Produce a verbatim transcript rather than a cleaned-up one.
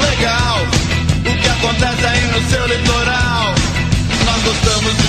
legal o que acontece aí no seu litoral. Nós gostamos